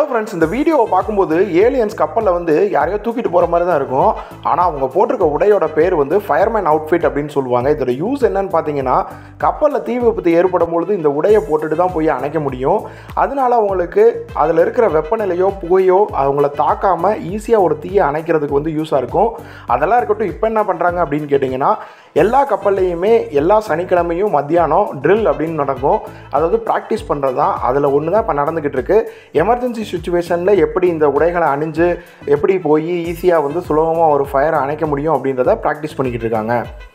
Hello friends, இந்த வீடியோவை பார்க்கும்போது ஏலியன்ஸ் கப்பலில் வந்து யாரையோ தூக்கிட்டு போகிற மாதிரி தான் இருக்கும். ஆனால் அவங்க போட்டிருக்க உடையோட பேர் வந்து ஃபயர்மேன் அவுட்ஃபிட் அப்படின்னு சொல்லுவாங்க. இதோட யூஸ் என்னன்னு பார்த்தீங்கன்னா, கப்பலில் தீ விபத்து ஏற்படும் பொழுது இந்த உடையை போட்டுட்டு தான் போய் அணைக்க முடியும். அதனால அவங்களுக்கு அதில் இருக்கிற வெப்பநிலையோ புகையோ அவங்கள தாக்காமல் ஈஸியாக ஒரு தீயை அணைக்கிறதுக்கு வந்து யூஸாக இருக்கும். அதெல்லாம் இருக்கட்டும், இப்போ என்ன பண்ணுறாங்க அப்படின்னு கேட்டிங்கன்னா, எல்லா கப்பல்லையுமே எல்லா சனிக்கிழமையும் மத்தியானம் ட்ரில் அப்படின்னு நடக்கும். அதாவது ப்ராக்டிஸ் பண்ணுறது தான். அதில் ஒன்று தான் இப்போ நடந்துக்கிட்டு இருக்கு. எமர்ஜென்சி சுச்சுவேஷனில் எப்படி இந்த உடைகளை அணிஞ்சு எப்படி போய் ஈஸியாக வந்து சுலபமாக ஒரு ஃபயரை அணைக்க முடியும் அப்படின்றத ப்ராக்டிஸ் பண்ணிக்கிட்டு இருக்காங்க.